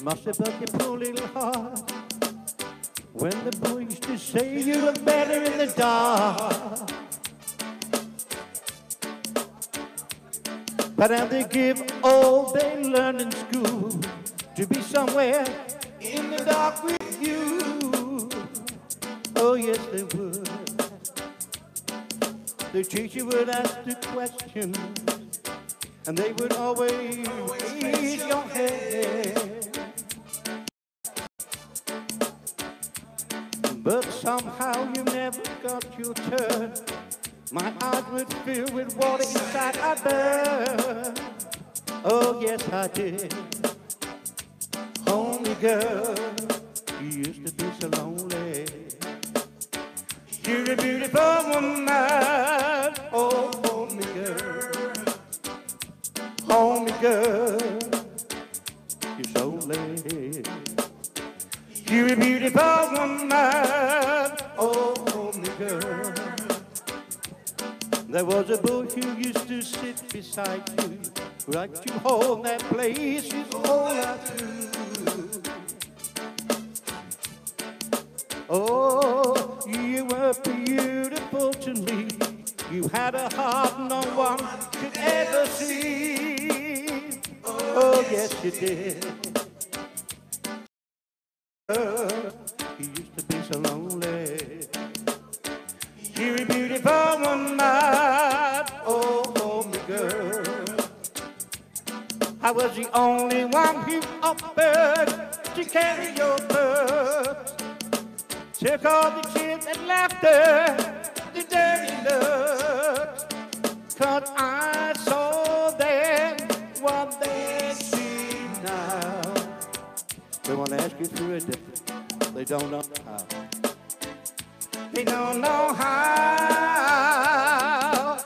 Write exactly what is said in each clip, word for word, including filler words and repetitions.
must have broke your poor little heart when the boy used to say you look better in the dark. But now they give all they learn in school to be somewhere in the dark with you. Oh yes they would. The teacher would ask the question and they would always raise your head. But somehow you never got your turn. My heart would fill with water inside I burn. Oh yes I did. Homely girl, you used to be so lonely. You're a beautiful woman. Oh homely girl, homely girl, you're so late. You're a beautiful woman. Oh homely girl. There was a boy who used to sit beside you, right to hold that place is all I do. Oh, you were beautiful to me. You had a heart no one could ever see. Oh, yes you did. Oh, you used to be so lonely. You're a beautiful woman, oh, homely girl. I was the only one who offered to carry your burdens. Took all the tears and laughter, the dirty looks. 'Cause I saw them what they see now. They want to ask you through a different, they don't know how. They don't know how.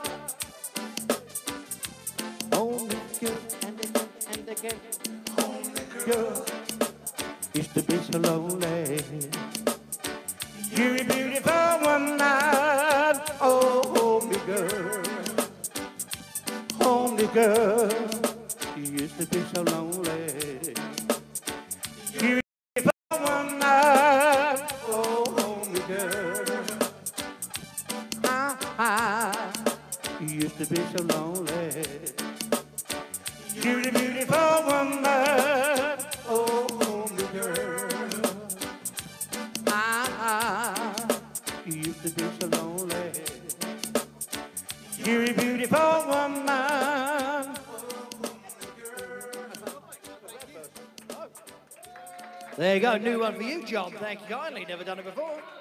Only girl and again and again. Only girl used to be so lonely. You're a beautiful woman. Oh, homely girl, homely girl, you used to be so lonely. You're a beautiful woman. Oh, homely girl. You used to be so lonely. You're a beautiful woman. Oh, homely girl. Ah, you used to be so lonely. You're a beautiful woman. There you go, new one for you, John. Thank you kindly. Never done it before.